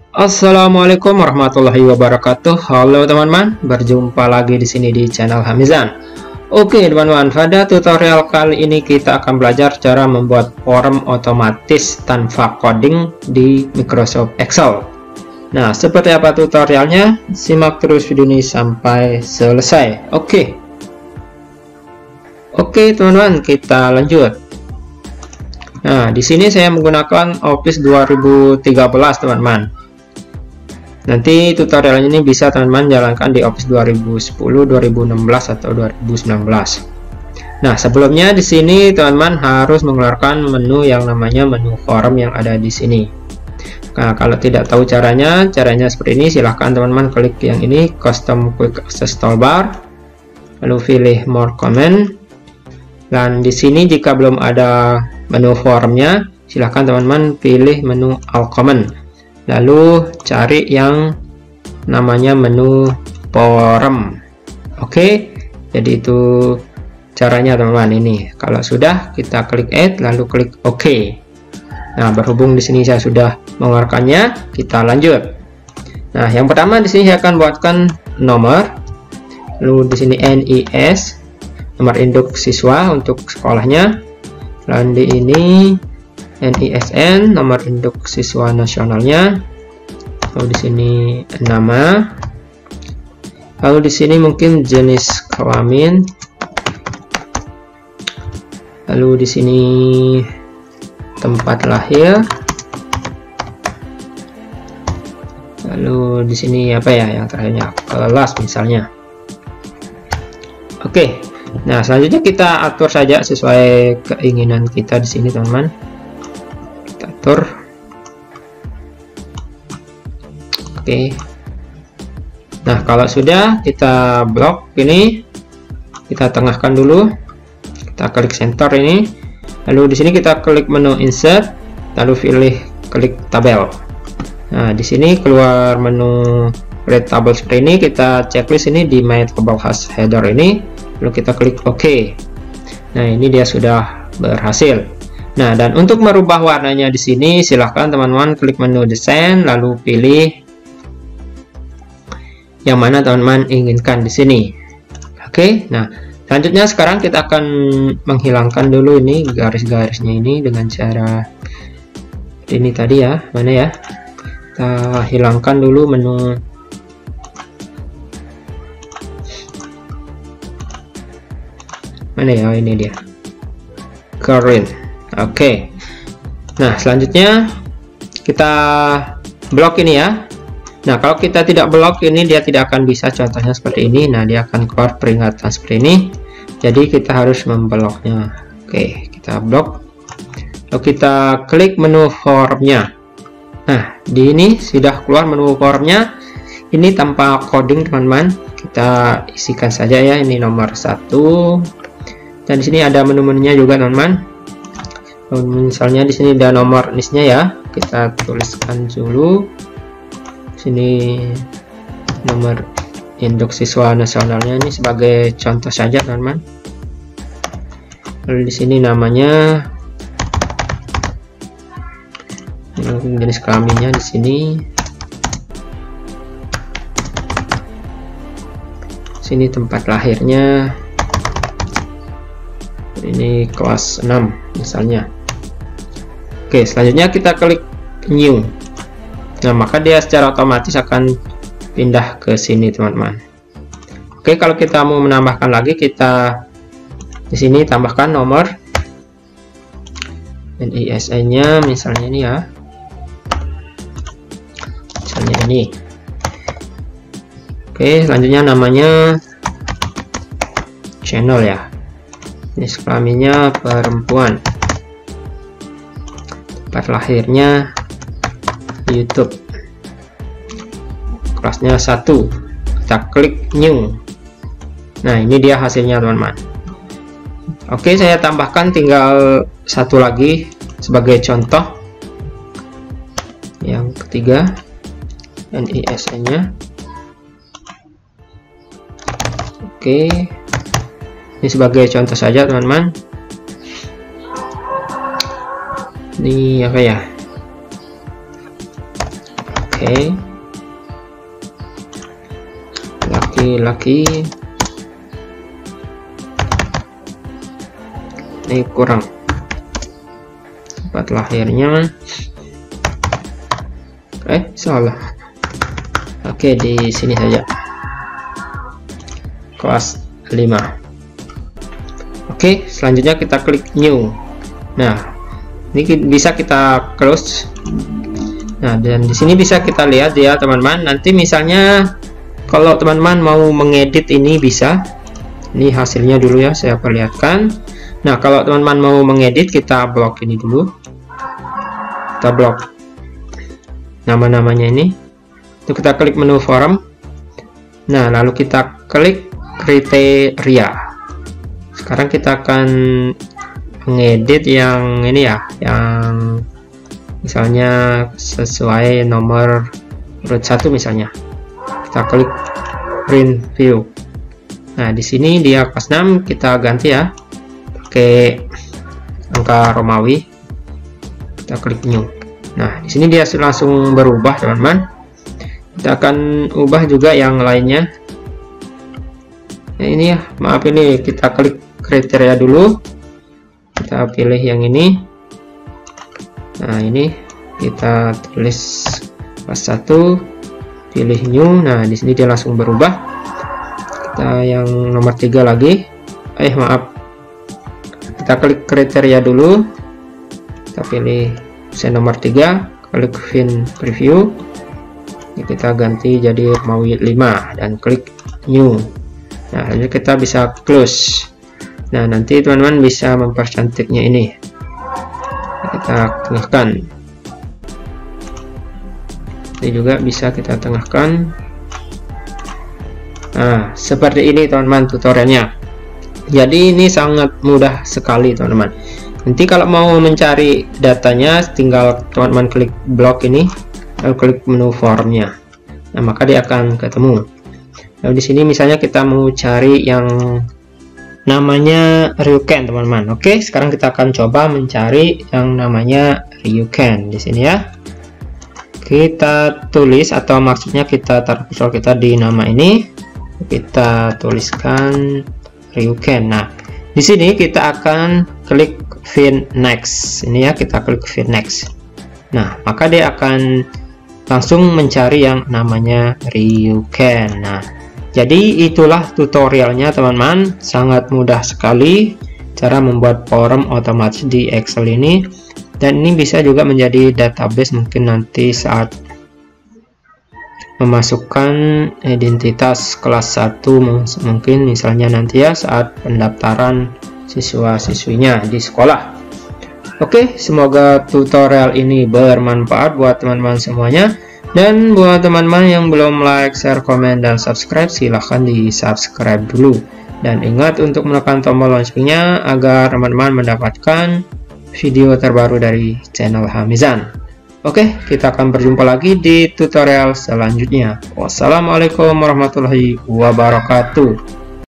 Assalamualaikum warahmatullahi wabarakatuh. Halo teman-teman, berjumpa lagi di sini di channel Hamizan. Oke teman-teman, pada tutorial kali ini kita akan belajar cara membuat form otomatis tanpa coding di Microsoft Excel. Nah, seperti apa tutorialnya? Simak terus video ini sampai selesai. Oke teman-teman, kita lanjut. Nah, di sini saya menggunakan Office 2013 teman-teman. Nanti tutorial ini bisa teman-teman jalankan di Office 2010, 2016 atau 2019. Nah, sebelumnya di sini teman-teman harus mengeluarkan menu yang namanya menu form yang ada di sini. Nah, kalau tidak tahu caranya seperti ini, silahkan teman-teman klik yang ini, Custom Quick Access Toolbar, lalu pilih More Comment. Dan di sini jika belum ada menu formnya, silahkan teman-teman pilih menu All Command. Lalu cari yang namanya menu form. Oke, jadi itu caranya teman-teman. Ini kalau sudah, kita klik add lalu klik OK. Nah, berhubung di sini saya sudah mengeluarkannya, kita lanjut. Nah, yang pertama di sini saya akan buatkan nomor, lalu di sini NIS, nomor induk siswa untuk sekolahnya, dan di ini NISN, nomor induk siswa nasionalnya. Lalu di sini nama. Lalu di sini mungkin jenis kelamin. Lalu di sini tempat lahir. Lalu di sini apa ya yang terakhirnya? Kelas misalnya. Oke. Nah, selanjutnya kita atur saja sesuai keinginan kita di sini, teman-teman. Atur. Oke. Nah, kalau sudah kita blok ini, kita tengahkan dulu. Kita klik center ini. Lalu di sini kita klik menu insert, lalu pilih klik tabel. Nah, di sini keluar menu create table seperti ini, kita checklist ini di my table has header ini, lalu kita klik OK. Nah, ini dia sudah berhasil. Nah, dan untuk merubah warnanya di sini, silahkan teman-teman klik menu desain, lalu pilih yang mana teman-teman inginkan di sini. Oke, nah selanjutnya sekarang kita akan menghilangkan dulu ini garis-garisnya ini dengan cara ini tadi ya, mana ya? Kita hilangkan dulu menu. Mana ya? Ini dia. Current. Oke. Nah, selanjutnya kita blok ini ya. Nah, kalau kita tidak blok ini, dia tidak akan bisa, contohnya seperti ini. Nah, dia akan keluar peringatan seperti ini. Jadi kita harus membloknya. Oke, kita blok. Lalu kita klik menu formnya. Nah, di ini sudah keluar menu formnya. Ini tanpa coding, teman-teman. Kita isikan saja ya. Ini nomor 1. Dan di sini ada menu-menunya juga, teman-teman. Misalnya di sini ada nomor listnya ya. Kita tuliskan dulu. Sini nomor induk siswa nasionalnya ini sebagai contoh saja, teman-teman. Lalu di sini namanya, jenis kelaminnya di sini. Sini tempat lahirnya. Ini kelas 6 misalnya. Oke, selanjutnya kita klik new. Nah, maka dia secara otomatis akan pindah ke sini, teman-teman. Oke, kalau kita mau menambahkan lagi, kita di sini tambahkan nomor NISN-nya, misalnya ini ya. Misalnya ini. Oke, selanjutnya namanya channel ya. Jenis kelaminnya perempuan. Tempat lahirnya YouTube. Kelasnya 1. Kita klik new. Nah, ini dia hasilnya, teman-teman. Oke, saya tambahkan tinggal satu lagi sebagai contoh. Yang ketiga, NISN-nya. Oke. Ini sebagai contoh saja, teman-teman. Ini apa ya? Oke. Laki-laki ini kurang, tempat lahirnya salah. Oke, di sini saja, kelas 5. Oke, selanjutnya kita klik new. Nah, ini bisa kita close. Nah, dan di sini bisa kita lihat ya teman-teman, nanti misalnya kalau teman-teman mau mengedit ini bisa. Ini hasilnya dulu ya, saya perlihatkan. Nah, kalau teman-teman mau mengedit, kita blok ini dulu. Kita blok nama-namanya ini. Itu kita klik menu form. Nah, lalu kita klik kriteria. Sekarang kita akan mengedit yang ini ya, yang misalnya sesuai nomor urut 1 misalnya. Kita klik print view. Nah, di sini dia kelas 6, kita ganti ya pakai angka Romawi. Kita klik new. Nah, di sini dia langsung berubah teman-teman. Kita akan ubah juga yang lainnya. Nah, ini ya, maaf, ini kita klik kriteria dulu. Kita pilih yang ini. Nah, ini kita tulis kelas 1. Pilih new. Nah, di sini dia langsung berubah. Kita yang nomor 3 lagi. Maaf. Kita klik kriteria dulu. Kita pilih opsi nomor 3, klik fin preview. Ini kita ganti jadi Romawi 5 dan klik new. Nah, lalu kita bisa close. Nah, nanti teman-teman bisa mempercantiknya ini. Kita tengahkan. Ini juga bisa kita tengahkan. Nah, seperti ini teman-teman tutorialnya. Jadi ini sangat mudah sekali teman-teman. Nanti kalau mau mencari datanya, tinggal teman-teman klik blok ini, lalu klik menu formnya. Nah, maka dia akan ketemu. Lalu di sini misalnya kita mau cari yang namanya Ryuken teman-teman. Oke, sekarang kita akan coba mencari yang namanya Ryuken di sini ya. Kita tulis, atau maksudnya kita taruh kursor kita di nama ini, kita tuliskan Ryuken. Nah, di sini kita akan klik fin next. Ini ya, kita klik fin next. Nah, maka dia akan langsung mencari yang namanya Ryuken. Nah, jadi itulah tutorialnya teman-teman. Sangat mudah sekali cara membuat form otomatis di Excel ini. Dan ini bisa juga menjadi database mungkin nanti saat memasukkan identitas kelas 1, mungkin misalnya nanti ya saat pendaftaran siswa-siswinya di sekolah. Oke, semoga tutorial ini bermanfaat buat teman-teman semuanya. Dan buat teman-teman yang belum like, share, komen, dan subscribe, silahkan di subscribe dulu. Dan ingat untuk menekan tombol loncengnya agar teman-teman mendapatkan video terbaru dari channel Hamizan. Oke, kita akan berjumpa lagi di tutorial selanjutnya. Wassalamualaikum warahmatullahi wabarakatuh.